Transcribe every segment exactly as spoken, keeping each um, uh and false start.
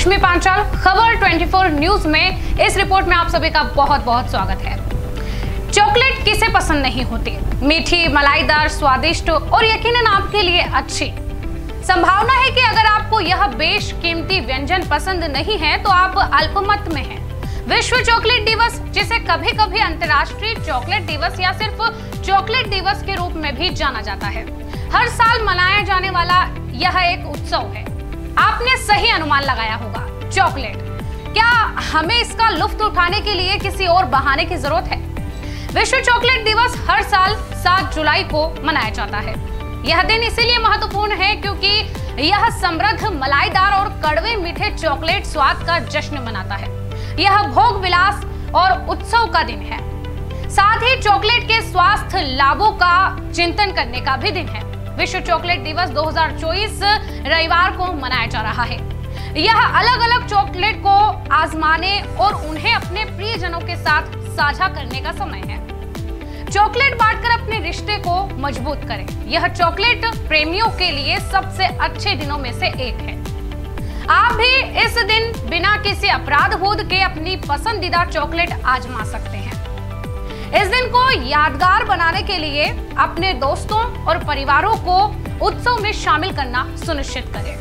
लक्ष्मी पांचाल, खबर चौबीस न्यूज में इस रिपोर्ट में आप सभी का बहुत बहुत स्वागत है। चॉकलेट किसे पसंद नहीं होती? मीठी, मलाईदार, स्वादिष्ट और यकीनन आपके लिए अच्छी। संभावना है कि अगर आपको यह बेशकीमती व्यंजन पसंद नहीं है तो आप अल्पमत में हैं। विश्व चॉकलेट दिवस, जिसे कभी कभी अंतर्राष्ट्रीय चॉकलेट दिवस या सिर्फ चॉकलेट दिवस के रूप में भी जाना जाता है, हर साल मनाया जाने वाला यह एक उत्सव है। आपने सही अनुमान लगाया होगा, चॉकलेट। क्या हमें इसका लुत्फ उठाने के लिए किसी और बहाने की जरूरत है? विश्व चॉकलेट दिवस हर साल सात जुलाई को मनाया जाता है। यह दिन इसीलिए महत्वपूर्ण है क्योंकि यह समृद्ध, मलाईदार और कड़वे मीठे चॉकलेट स्वाद का जश्न मनाता है। यह भोग विलास और उत्सव का दिन है। साथ ही चॉकलेट के स्वास्थ्य लाभों का चिंतन करने का भी दिन है। विश्व चॉकलेट दिवस दो हज़ार चौबीस रविवार को मनाया जा रहा है। यह अलग अलग चॉकलेट को आजमाने और उन्हें अपने प्रियजनों के साथ साझा करने का समय है। चॉकलेट बांटकर अपने रिश्ते को मजबूत करें। यह चॉकलेट प्रेमियों के लिए सबसे अच्छे दिनों में से एक है। आप भी इस दिन बिना किसी अपराध बोध के अपनी पसंदीदा चॉकलेट आजमा सकते हैं। इस दिन को यादगार बनाने के लिए अपने दोस्तों और परिवारों को उत्सव में शामिल करना सुनिश्चित करें।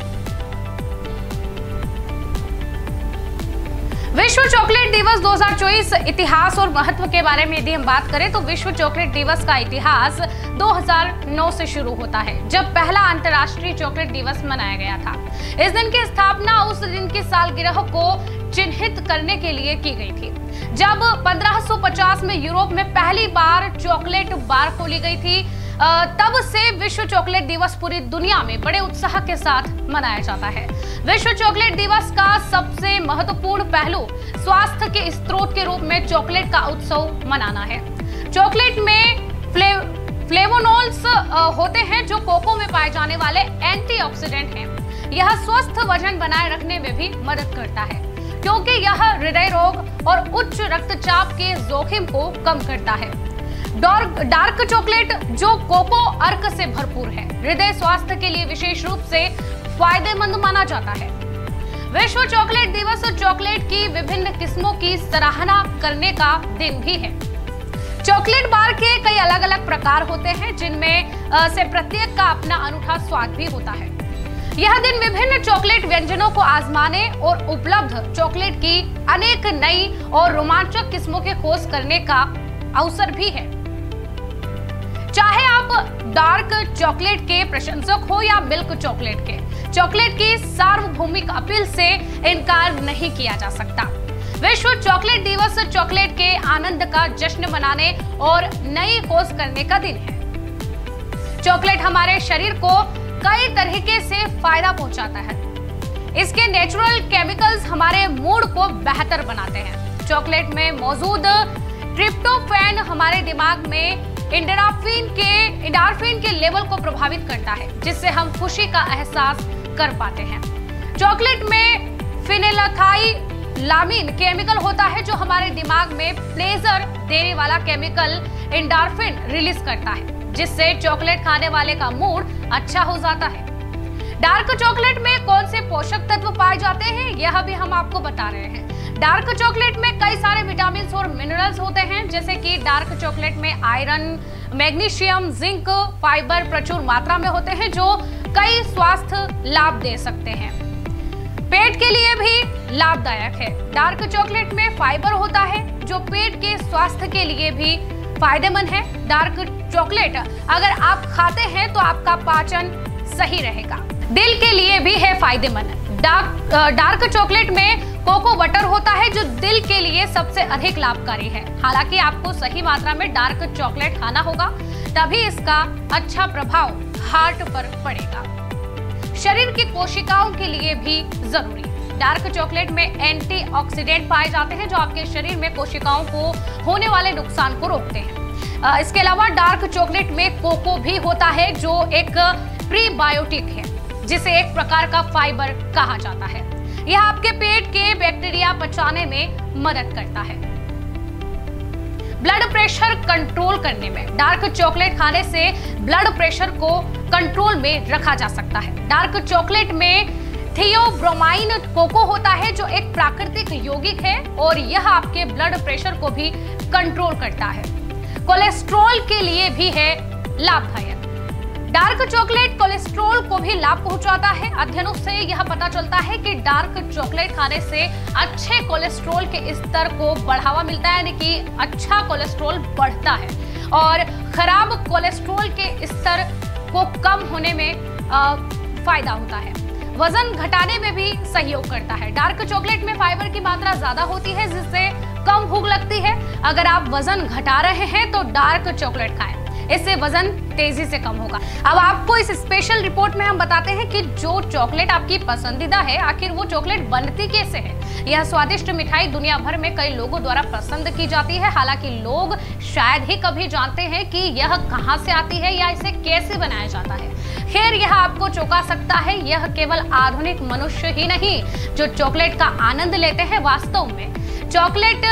विश्व चॉकलेट दिवस दो हज़ार चौबीस इतिहास और महत्व के बारे में यदि हम बात करें तो विश्व चॉकलेट दिवस का इतिहास दो हज़ार नौ से शुरू होता है, जब पहला अंतर्राष्ट्रीय चॉकलेट दिवस मनाया गया था। इस दिन की स्थापना उस दिन की सालगिरह को चिन्हित करने के लिए की गई थी, जब पंद्रह सौ पचास में यूरोप में पहली बार चॉकलेट बार खोली गई थी। तब से विश्व चॉकलेट दिवस पूरी दुनिया में बड़े उत्साह के साथ मनाया जाता है। विश्व चॉकलेट दिवस का सबसे महत्वपूर्ण पहलू स्वास्थ्य के स्रोत के रूप में चॉकलेट का उत्सव मनाना है। चॉकलेट में फ्ले, फ्लेवोनोल्स होते हैं जो कोको में पाए जाने वाले एंटीऑक्सीडेंट हैं। यह स्वस्थ वजन बनाए रखने में भी मदद करता है क्योंकि यह हृदय रोग और उच्च रक्तचाप के जोखिम को कम करता है। डार्क चॉकलेट जो कोको अर्क से भरपूर है, हृदय स्वास्थ्य के लिए विशेष रूप से फायदेमंद माना जाता है। विश्व चॉकलेट दिवस चॉकलेट की विभिन्न किस्मों की सराहना करने का दिन भी है। चॉकलेट बार के कई अलग अलग प्रकार होते हैं, जिनमें से प्रत्येक का अपना अनूठा स्वाद भी होता है। यह दिन विभिन्न चॉकलेट व्यंजनों को आजमाने और उपलब्ध चॉकलेट की अनेक नई और रोमांचक किस्मों की खोज करने का अवसर भी है। चाहे आप डार्क चॉकलेट के प्रशंसक हो या मिल्क चॉकलेट के, चॉकलेट की सार्वभौमिक अपील से इनकार नहीं किया जा सकता। विश्व चॉकलेट दिवस चॉकलेट के आनंद का जश्न मनाने और नई खोज करने का दिन है। चॉकलेट हमारे शरीर को कई तरीके से फायदा पहुंचाता है। इसके नेचुरल केमिकल्स हमारे मूड को बेहतर बनाते हैं। चॉकलेट में मौजूद ट्रिप्टोफैन हमारे दिमाग में एंडोर्फिन के एंडोर्फिन के लेवल को प्रभावित करता है, जिससे हम खुशी का एहसास कर पाते हैं। चॉकलेट में फिनेल्फथाइलामीन केमिकल होता है जो हमारे दिमाग में प्लेजर देने वाला केमिकल एंडोर्फिन रिलीज करता है, जिससे चॉकलेट खाने वाले का मूड अच्छा हो जाता है। डार्क चॉकलेट में कौन से पोषक तत्व पाए जाते हैं, यह भी हम आपको बता रहे हैं। डार्क चॉकलेट में कई सारे विटामिन और मिनरल्स होते हैं, जैसे कि डार्क चॉकलेट में आयरन, मैग्नीशियम, जिंक, फाइबर प्रचुर मात्रा में होते हैं जो कई स्वास्थ्य लाभ दे सकते हैं। पेट के लिए भी लाभदायक है। डार्क चॉकलेट में फाइबर होता है जो पेट के स्वास्थ्य के लिए भी फायदेमंद है। डार्क चॉकलेट अगर आप खाते हैं तो आपका पाचन सही रहेगा। दिल के लिए भी है फायदेमंद। डार्क डार्क चॉकलेट में कोको बटर होता है जो दिल के लिए सबसे अधिक लाभकारी है। हालांकि आपको सही मात्रा में डार्क चॉकलेट खाना होगा, तभी इसका अच्छा प्रभाव हार्ट पर पड़ेगा। शरीर की कोशिकाओं के लिए भी जरूरी। डार्क चॉकलेट में एंटीऑक्सीडेंट पाए जाते हैं जो आपके शरीर में कोशिकाओं को होने वाले नुकसान को रोकते हैं। इसके अलावा डार्क चॉकलेट में कोको भी होता है जो एक प्रीबायोटिक है, जिसे एक प्रकार का फाइबर कहा जाता है। यह आपके पेट के बैक्टीरिया पचाने में मदद करता है। ब्लड प्रेशर कंट्रोल करने में डार्क चॉकलेट खाने से ब्लड प्रेशर को कंट्रोल में रखा जा सकता है। डार्क चॉकलेट में थियोब्रोमाइन कोको होता है जो एक प्राकृतिक यौगिक है और यह आपके ब्लड प्रेशर को भी कंट्रोल करता है। कोलेस्ट्रॉल के लिए भी है लाभदायक। डार्क चॉकलेट कोलेस्ट्रॉल को भी लाभ पहुंचाता है। अध्ययनों से यह पता चलता है कि डार्क चॉकलेट खाने से अच्छे कोलेस्ट्रॉल के स्तर को बढ़ावा मिलता है, यानी कि अच्छा कोलेस्ट्रॉल बढ़ता है और खराब कोलेस्ट्रॉल के स्तर को कम होने में आ, फायदा होता है। वजन घटाने में भी सहयोग करता है। डार्क चॉकलेट में फाइबर की मात्रा ज्यादा होती है जिससे कम भूख लगती है। अगर आप वजन घटा रहे हैं तो डार्क चॉकलेट खाएं, इससे वजन तेजी से कम होगा। अब आपको इस स्पेशल रिपोर्ट में हम बताते हैं कि जो चॉकलेट आपकी पसंदीदा है, आखिर वो चॉकलेट बनती कैसे है। यह स्वादिष्ट मिठाई दुनिया भर में कई लोगों द्वारा पसंद की जाती है। हालांकि लोग शायद ही कभी जानते हैं कि यह कहां से आती है या इसे कैसे बनाया जाता है। खैर, यह आपको चौंका सकता है। यह केवल आधुनिक मनुष्य ही नहीं जो चॉकलेट का आनंद लेते हैं। वास्तव में चॉकलेट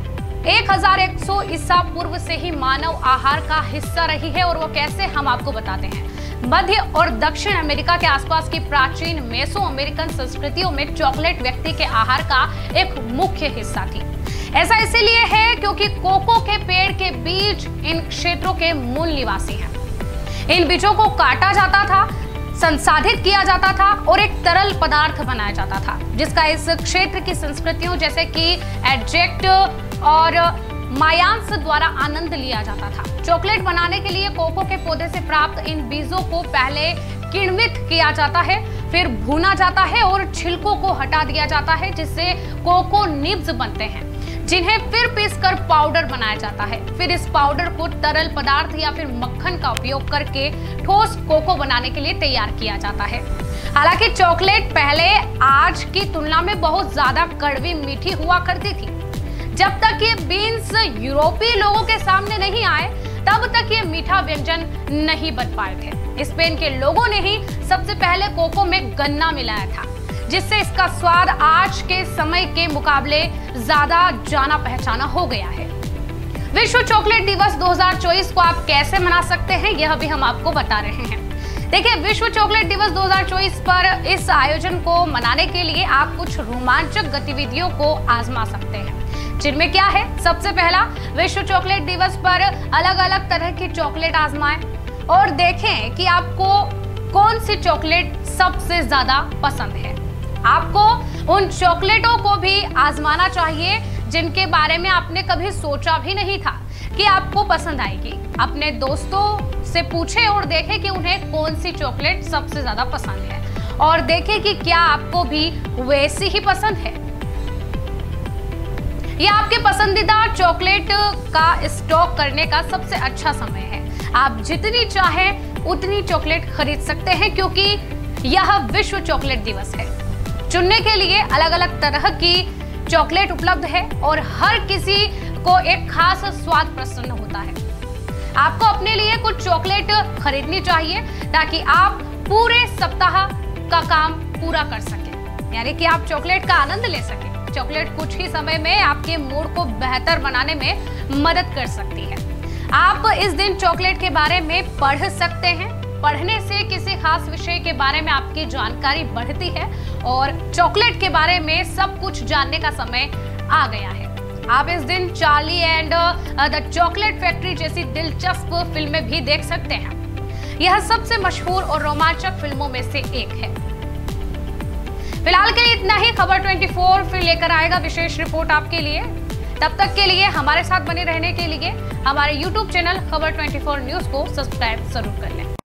एक हज़ार एक सौ ईसा पूर्व से ही मानव आहार का हिस्सा रही है और वो कैसे, हम आपको बताते हैं। मध्य और दक्षिण अमेरिका के आसपास की प्राचीन मेसो अमेरिकन संस्कृतियों में चॉकलेट व्यक्ति के आहार का एक मुख्य हिस्सा थी। ऐसा इसीलिए है क्योंकि कोको के पेड़ के बीज इन क्षेत्रों के मूल निवासी हैं। इन बीजों को काटा जाता था, संसाधित किया जाता था और एक तरल पदार्थ बनाया जाता था जिसका इस क्षेत्र की संस्कृतियों जैसे कि एडजेक्ट और मायांस द्वारा आनंद लिया जाता था। चॉकलेट बनाने के लिए कोको के पौधे से प्राप्त इन बीजों को पहले किण्वित किया जाता है, फिर भूना जाता है और छिलकों को हटा दिया जाता है जिससे कोको निब्स बनते हैं, जिन्हें फिर पीसकर पाउडर बनाया जाता है। फिर इस पाउडर को तरल पदार्थ या फिर मक्खन का उपयोग करके ठोस कोको बनाने के लिए तैयार किया जाता है। हालांकि चॉकलेट पहले आज की तुलना में बहुत ज्यादा कड़वी मीठी हुआ करती थी। जब तक ये बीन्स यूरोपीय लोगों के सामने नहीं आए तब तक ये मीठा व्यंजन नहीं बन पाए थे। स्पेन के लोगों ने ही सबसे पहले कोको में गन्ना मिलाया था जिससे इसका स्वाद आज के समय के मुकाबले ज्यादा जाना पहचाना हो गया है। विश्व चॉकलेट दिवस दो हज़ार चौबीस को आप कैसे मना सकते हैं यह भी हम आपको बता रहे हैं। देखिए, विश्व चॉकलेट दिवस दो हज़ार चौबीस पर इस आयोजन को मनाने के लिए आप कुछ रोमांचक गतिविधियों को आजमा सकते हैं, जिनमें क्या है, सबसे पहला, विश्व चॉकलेट दिवस पर अलग अलग तरह की चॉकलेट आजमाएं और देखें कि आपको कौन सी चॉकलेट सबसे ज्यादा पसंद है। आपको उन चॉकलेटों को भी आजमाना चाहिए जिनके बारे में आपने कभी सोचा भी नहीं था कि आपको पसंद आएगी। अपने दोस्तों से पूछें और देखें कि उन्हें कौन सी चॉकलेट सबसे ज्यादा पसंद है और देखें कि क्या आपको भी वैसी ही पसंद है। यह आपके पसंदीदा चॉकलेट का स्टॉक करने का सबसे अच्छा समय है। आप जितनी चाहें उतनी चॉकलेट खरीद सकते हैं क्योंकि यह विश्व चॉकलेट दिवस है। चुनने के लिए अलग अलग तरह की चॉकलेट उपलब्ध है और हर किसी को एक खास स्वाद प्रसन्न होता है। आपको अपने लिए कुछ चॉकलेट खरीदनी चाहिए ताकि आप पूरे सप्ताह का काम पूरा कर सकें, यानी कि आप चॉकलेट का आनंद ले सकें। चॉकलेट कुछ ही समय में आपके मूड को बेहतर बनाने में मदद कर सकती है। आप इस दिन चॉकलेट के बारे में पढ़ सकते हैं। पढ़ने से किसी खास विषय के बारे में आपकी जानकारी बढ़ती है और चॉकलेट के बारे में सब कुछ जानने का समय आ गया है। आप इस दिन Charlie and the chocolate factory जैसी दिलचस्प फिल्में भी देख सकते हैं। यह सबसे मशहूर और रोमांचक फिल्मों में से एक है। फिलहाल के लिए इतना ही। खबर चौबीस फिर लेकर आएगा विशेष रिपोर्ट आपके लिए। तब तक के लिए हमारे साथ बने रहने के लिए हमारे यूट्यूब चैनल खबर चौबीस न्यूज को सब्सक्राइब जरूर कर लें।